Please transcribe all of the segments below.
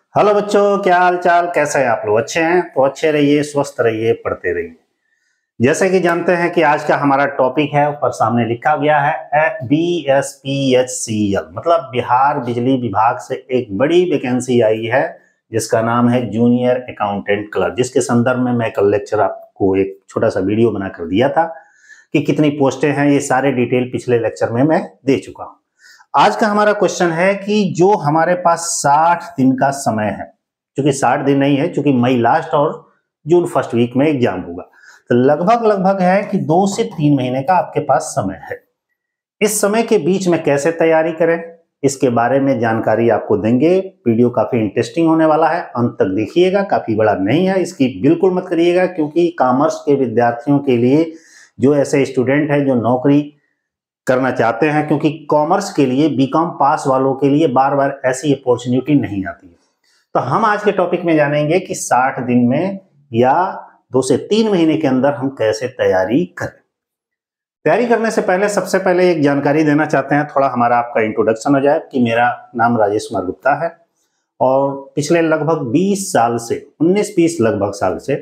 Hello बच्चों, क्या हाल चाल, कैसे हैं आप लोग? अच्छे हैं तो अच्छे रहिए, स्वस्थ रहिए, पढ़ते रहिए। जैसे कि जानते हैं कि आज का हमारा टॉपिक है, ऊपर सामने लिखा गया है BSPHCL, मतलब बिहार बिजली विभाग से एक बड़ी वैकेंसी आई है जिसका नाम है जूनियर अकाउंटेंट क्लर्क, जिसके संदर्भ में मैं कल लेक्चर आपको एक छोटा सा वीडियो बनाकर दिया था कि कितनी पोस्टें हैं। ये सारे डिटेल पिछले लेक्चर में मैं दे चुका हूं। आज का हमारा क्वेश्चन है कि जो हमारे पास 60 दिन का समय है, क्योंकि 60 दिन नहीं है, क्योंकि मई लास्ट और जून फर्स्ट वीक में एग्जाम होगा, तो लगभग है कि 2 से 3 महीने का आपके पास समय है। इस समय के बीच में कैसे तैयारी करें, इसके बारे में जानकारी आपको देंगे। वीडियो काफी इंटरेस्टिंग होने वाला है, अंत तक देखिएगा। काफी बड़ा नहीं है, इसकी बिल्कुल मत करिएगा, क्योंकि कॉमर्स के विद्यार्थियों के लिए, जो ऐसे स्टूडेंट हैं जो नौकरी करना चाहते हैं, क्योंकि कॉमर्स के लिए बीकॉम पास वालों के लिए बार बार ऐसी अपॉर्चुनिटी नहीं आती है। तो हम आज के टॉपिक में जानेंगे कि 60 दिन में या 2 से 3 महीने के अंदर हम कैसे तैयारी करें। तैयारी करने से पहले सबसे पहले एक जानकारी देना चाहते हैं, थोड़ा हमारा आपका इंट्रोडक्शन हो जाए कि मेरा नाम राजेश कुमार गुप्ता है और पिछले लगभग 20 साल से 19-20 लगभग साल से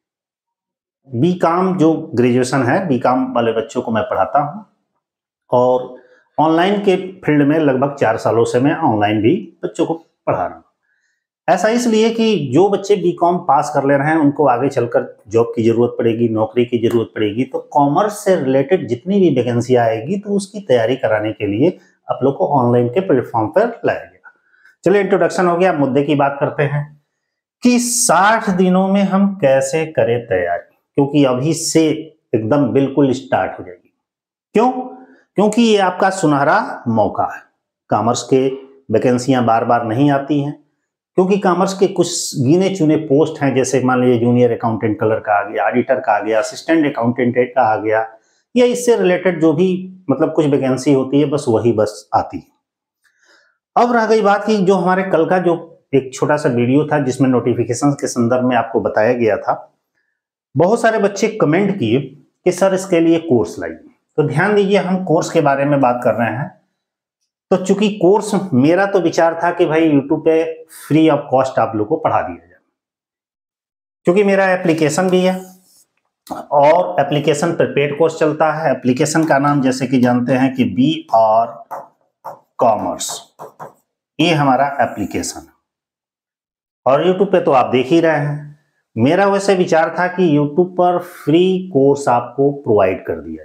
बीकॉम जो ग्रेजुएशन है, बीकॉम वाले बच्चों को मैं पढ़ाता हूं और ऑनलाइन के फील्ड में लगभग 4 सालों से मैं ऑनलाइन भी बच्चों को पढ़ा रहा हूँ। ऐसा इसलिए कि जो बच्चे बीकॉम पास कर ले रहे हैं उनको आगे चलकर जॉब की जरूरत पड़ेगी, नौकरी की जरूरत पड़ेगी, तो कॉमर्स से रिलेटेड जितनी भी वैकेंसी आएगी तो उसकी तैयारी कराने के लिए आप लोग को ऑनलाइन के प्लेटफॉर्म पर लाया गया। चलिए, इंट्रोडक्शन हो गया, मुद्दे की बात करते हैं कि 60 दिनों में हम कैसे करें तैयारी, क्योंकि अभी से एकदम बिल्कुल स्टार्ट हो जाएगी। क्यों? क्योंकि ये आपका सुनहरा मौका है। कॉमर्स के वैकेंसियां बार बार नहीं आती हैं, क्योंकि कॉमर्स के कुछ गिने चुने पोस्ट हैं, जैसे मान लीजिए जूनियर अकाउंटेंट क्लर्क का आ गया, ऑडिटर का आ गया, असिस्टेंट अकाउंटेंट का आ गया, या इससे रिलेटेड जो भी मतलब कुछ वैकेंसी होती है, बस वही बस आती है। अब रह गई बात कि जो हमारे कल का जो एक छोटा सा वीडियो था जिसमें नोटिफिकेशन के संदर्भ में आपको बताया गया था, बहुत सारे बच्चे कमेंट किए कि सर इसके लिए कोर्स लाइए। तो ध्यान दीजिए, हम कोर्स के बारे में बात कर रहे हैं। तो चूंकि कोर्स, मेरा तो विचार था कि भाई यूट्यूब पे फ्री ऑफ कॉस्ट आप लोग को पढ़ा दिया जाए, क्योंकि मेरा एप्लीकेशन भी है और एप्लीकेशन पर पेड कोर्स चलता है। एप्लीकेशन का नाम जैसे कि जानते हैं कि BR कॉमर्स, ये हमारा एप्लीकेशन है और यूट्यूब पे तो आप देख ही रहे हैं। मेरा वैसे विचार था कि यूट्यूब पर फ्री कोर्स आपको प्रोवाइड कर दिया जाए,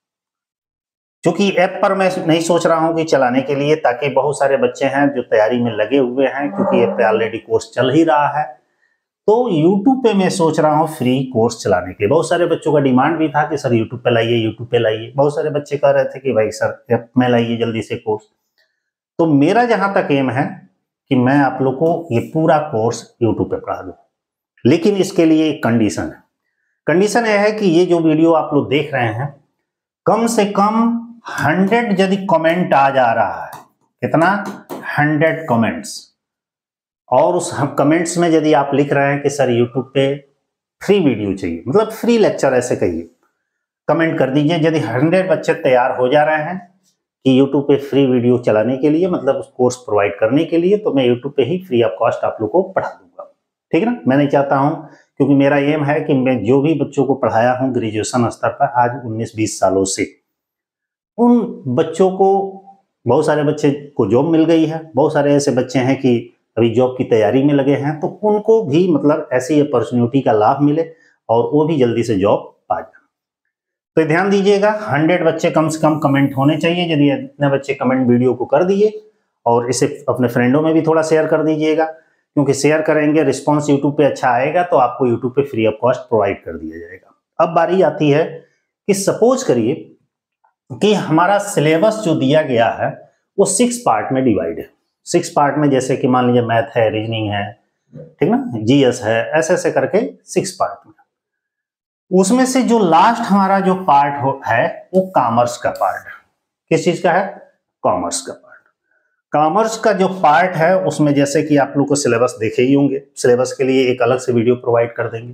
क्योंकि ऐप पर मैं नहीं सोच रहा हूं कि चलाने के लिए, ताकि बहुत सारे बच्चे हैं जो तैयारी में लगे हुए हैं, क्योंकि ऐप पे ऑलरेडी कोर्स चल ही रहा है। तो यूट्यूब पे मैं सोच रहा हूं फ्री कोर्स चलाने के लिए। बहुत सारे बच्चों का डिमांड भी था कि सर यूट्यूब पे लाइए, यूट्यूब पे लाइए। बहुत सारे बच्चे कह रहे थे कि भाई सर ऐप में लाइए जल्दी से कोर्स। तो मेरा जहां तक एम है कि मैं आप लोग को ये पूरा कोर्स यूट्यूब पे पढ़ा दूं, लेकिन इसके लिए एक कंडीशन है। कंडीशन यह है कि ये जो वीडियो आप लोग देख रहे हैं, कम से कम 100 यदि कमेंट आ जा रहा है, कितना? 100 कमेंट्स, और उस कमेंट्स में यदि आप लिख रहे हैं कि सर यूट्यूब पे फ्री वीडियो चाहिए, मतलब फ्री लेक्चर, ऐसे कहिए, कमेंट कर दीजिए। यदि 100 बच्चे तैयार हो जा रहे हैं कि यूट्यूब पे फ्री वीडियो चलाने के लिए, मतलब कोर्स प्रोवाइड करने के लिए, तो मैं यूट्यूब पे ही फ्री ऑफ कॉस्ट आप लोग को पढ़ा दूंगा। ठीक है ना? मैं नहीं चाहता हूं, क्योंकि मेरा एम है कि मैं जो भी बच्चों को पढ़ाया हूं ग्रेजुएशन स्तर पर आज 19-20 सालों से, उन बच्चों को, बहुत सारे बच्चे को जॉब मिल गई है, बहुत सारे ऐसे बच्चे हैं कि अभी जॉब की तैयारी में लगे हैं, तो उनको भी मतलब ऐसी अपॉर्चुनिटी का लाभ मिले और वो भी जल्दी से जॉब पा जाए। तो ध्यान दीजिएगा, 100 बच्चे कम से कम कमेंट होने चाहिए। यदि इतने बच्चे कमेंट वीडियो को कर दिए, और इसे अपने फ्रेंडों में भी थोड़ा शेयर कर दीजिएगा, क्योंकि शेयर करेंगे, रिस्पॉन्स यूट्यूब पे अच्छा आएगा तो आपको यूट्यूब पे फ्री ऑफ कॉस्ट प्रोवाइड कर दिया जाएगा। अब बारी आती है कि सपोज करिए कि हमारा सिलेबस जो दिया गया है वो 6 पार्ट में डिवाइड है। 6 पार्ट में, जैसे कि मान लीजिए मैथ है, रीजनिंग है, ठीक ना, GS है, ऐसे ऐसे करके 6 पार्ट में। उसमें से जो लास्ट हमारा जो पार्ट है वो कॉमर्स का पार्ट है। किस चीज का है? कॉमर्स का पार्ट। कॉमर्स का जो पार्ट है उसमें, जैसे कि आप लोग को सिलेबस देखे ही होंगे, सिलेबस के लिए एक अलग से वीडियो प्रोवाइड कर देंगे।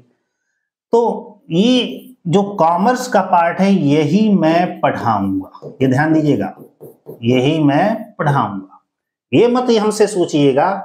तो ये जो कॉमर्स का पार्ट है यही मैं पढ़ाऊंगा, ये ध्यान दीजिएगा, यही मैं पढ़ाऊंगा। ये मत हमसे सोचिएगा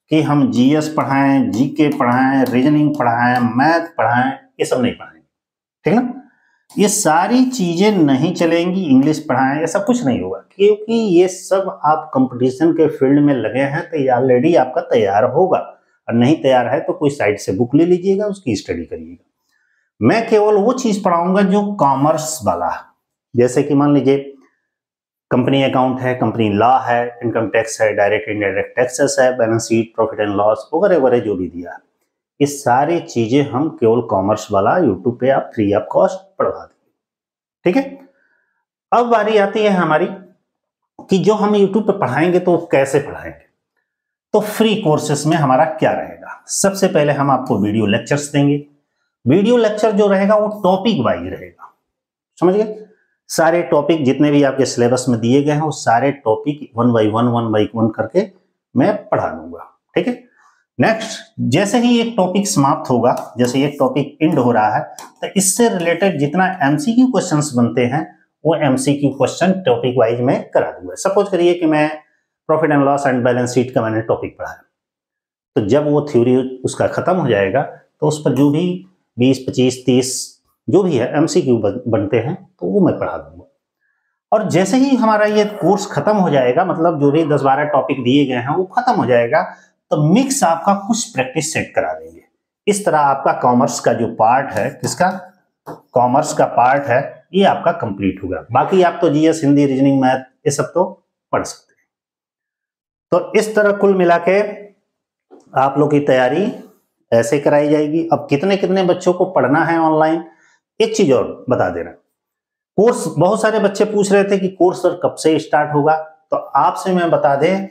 कि हम जीएस पढ़ाएं, जीके पढ़ाएं, रीजनिंग पढ़ाएं, मैथ पढ़ाएं, ये सब नहीं पढ़ाएंगे, ठीक है ना। ये सारी चीजें नहीं चलेंगी। इंग्लिश पढ़ाएं, ऐसा कुछ नहीं होगा, क्योंकि ये सब आप कंपटीशन के फील्ड में लगे हैं तो ये ऑलरेडी आपका तैयार होगा। और नहीं तैयार है तो कोई साइट से बुक ले लीजिएगा, उसकी स्टडी करिएगा। मैं केवल वो चीज पढ़ाऊंगा जो कॉमर्स वाला है। जैसे कि मान लीजिए कंपनी अकाउंट है, कंपनी लॉ है, इनकम टैक्स है, डायरेक्ट इनडायरेक्ट टैक्सेस है, balance sheet, profit and loss वगैरह वगैरह जो भी दिया है, ये सारी चीजें हम केवल कॉमर्स वाला यूट्यूब पे आप फ्री ऑफ कॉस्ट पढ़वा देंगे, ठीक है। अब बारी आती है हमारी कि जो हम यूट्यूब पे पढ़ाएंगे तो कैसे पढ़ाएंगे। तो फ्री कोर्सेस में हमारा क्या रहेगा। सबसे पहले हम आपको वीडियो लेक्चर्स देंगे। वीडियो लेक्चर जो रहेगा वो टॉपिक वाइज रहेगा, समझ गए। सारे टॉपिक जितने भी आपके सिलेबस में दिए गए हैं वो सारे टॉपिक 1 बाई 1 करके मैं पढ़ा दूंगा, ठीक है। नेक्स्ट, जैसे ही एक टॉपिक समाप्त होगा, जैसे एक टॉपिक एंड हो रहा है, तो इससे रिलेटेड जितना एमसीक्यू क्वेश्चंस बनते हैं वो एमसीक्यू क्वेश्चन टॉपिक वाइज मैं करा दूंगा। सपोज करिए कि मैं profit and loss and balance sheet का मैंने टॉपिक पढ़ाया, तो जब वो थ्योरी उसका खत्म हो जाएगा तो उस पर जो भी 20, 25, 30 जो भी है एमसीक्यू बनते हैं तो वो मैं पढ़ा दूंगा। और जैसे ही हमारा ये कोर्स खत्म हो जाएगा, मतलब जो भी 10-12 टॉपिक दिए गए हैं वो खत्म हो जाएगा, तो मिक्स आपका कुछ प्रैक्टिस सेट करा देंगे। इस तरह आपका कॉमर्स का जो पार्ट है, किसका, कॉमर्स का पार्ट है, ये आपका कंप्लीट होगा। बाकी आप तो जीएस, हिंदी, रीजनिंग, मैथ ये सब तो पढ़ सकते हैं। तो इस तरह कुल मिला के आप लोग की तैयारी ऐसे कराई जाएगी। अब कितने कितने बच्चों को पढ़ना है ऑनलाइन, एक चीज और बता देना। कोर्स, बहुत सारे बच्चे पूछ रहे थे कि कोर्स सर कब से स्टार्ट होगा, तो आपसे मैं बता दें,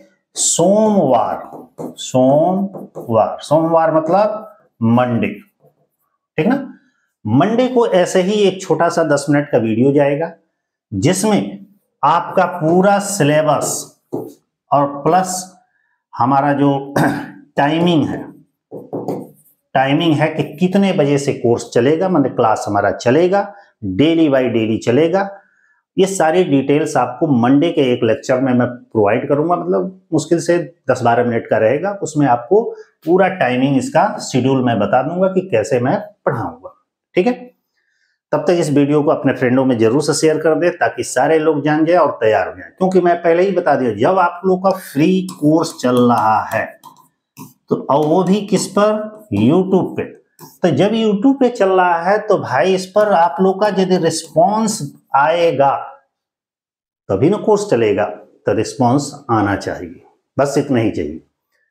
सोमवार, सोमवार मतलब मंडे, ठीक ना। मंडे को ऐसे ही एक छोटा सा 10 मिनट का वीडियो जाएगा जिसमें आपका पूरा सिलेबस और प्लस हमारा जो टाइमिंग है कि कितने बजे से कोर्स चलेगा, मतलब क्लास हमारा चलेगा, डेली बाय डेली चलेगा, ये सारी डिटेल्स आपको मंडे के एक लेक्चर में मैं प्रोवाइड करूंगा। मतलब मुश्किल से 10-12 मिनट का रहेगा, उसमें आपको पूरा टाइमिंग, इसका शेड्यूल मैं बता दूंगा कि कैसे मैं पढ़ाऊंगा, ठीक है। तब तक इस वीडियो को अपने फ्रेंडों में जरूर से शेयर कर दे ताकि सारे लोग जान जाए और तैयार हो जाए। क्योंकि मैं पहले ही बता दिया, जब आप लोग का फ्री कोर्स चल रहा है तो, और वो भी किस पर, यूट्यूब पे, तो जब यूट्यूब पे चल रहा है तो भाई इस पर आप लोग का यदि रिस्पॉन्स आएगा तभी ना कोर्स चलेगा, तो रिस्पॉन्स आना चाहिए, बस इतना ही चाहिए।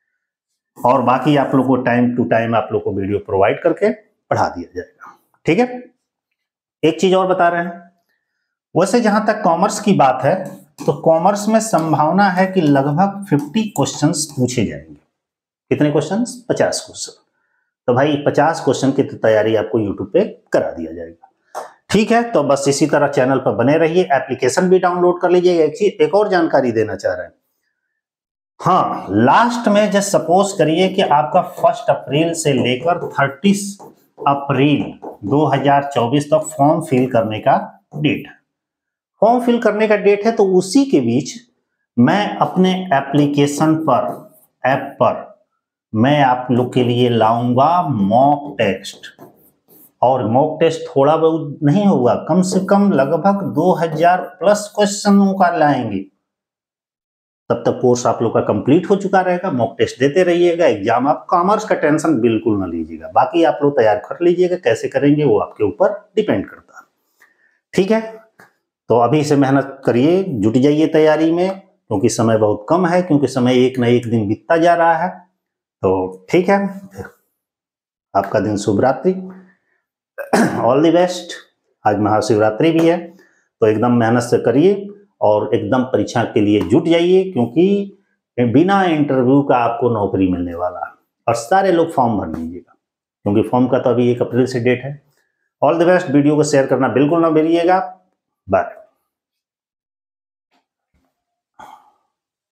और बाकी आप लोग को टाइम टू टाइम आप लोग को वीडियो प्रोवाइड करके पढ़ा दिया जाएगा, ठीक है। एक चीज और बता रहे हैं, वैसे जहां तक कॉमर्स की बात है तो कॉमर्स में संभावना है कि लगभग 50 क्वेश्चंस पूछे जाएंगे। कितने क्वेश्चंस? 50 क्वेश्चन। तो भाई 50 क्वेश्चन की तैयारी आपको यूट्यूब पे करा दिया जाएगा, ठीक है। तो बस इसी तरह चैनल पर बने रहिए, एप्लीकेशन भी डाउनलोड कर लीजिए। एक और जानकारी देना चाह रहे हैं, हाँ, लास्ट में जब सपोज करिए कि आपका 1 अप्रैल से लेकर 30 अप्रैल 2024 तक फॉर्म फिल करने का डेट है, फॉर्म फिल करने का डेट है, तो उसी के बीच मैं अपने एप्लीकेशन पर, ऐप पर मैं आप लोग के लिए लाऊंगा मॉक टेस्ट। और मॉक टेस्ट थोड़ा बहुत नहीं होगा, कम से कम लगभग 2000 प्लस क्वेश्चनों का लाएंगे। तब तक कोर्स आप लोग का कंप्लीट हो चुका रहेगा। मॉक टेस्ट देते रहिएगा, एग्जाम आप कॉमर्स का टेंशन बिल्कुल ना लीजिएगा, बाकी आप लोग तैयार कर लीजिएगा, कैसे करेंगे वो आपके ऊपर डिपेंड करता है, ठीक है। तो अभी से मेहनत करिए, जुट जाइए तैयारी में, क्योंकि समय बहुत कम है, क्योंकि समय एक न एक दिन बीतता जा रहा है। तो ठीक है, आपका दिन शुभ रात्रि, ऑल द बेस्ट। आज महाशिवरात्रि भी है, तो एकदम मेहनत से करिए और एकदम परीक्षा के लिए जुट जाइए, क्योंकि बिना इंटरव्यू का आपको नौकरी मिलने वाला है। और सारे लोग फॉर्म भर लीजिएगा, क्योंकि फॉर्म का तो अभी 1 अप्रैल से डेट है। All the best. वीडियो को शेयर करना बिल्कुल ना भूलिएगा। बाय।